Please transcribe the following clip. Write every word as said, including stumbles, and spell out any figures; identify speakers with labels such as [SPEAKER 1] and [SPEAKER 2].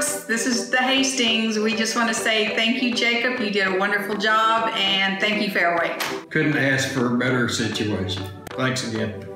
[SPEAKER 1] sports. This is the Hastings. We just want to say thank you, Jacob. You did a wonderful job, and thank you, Fairway.
[SPEAKER 2] Couldn't ask for a better situation. Thanks again.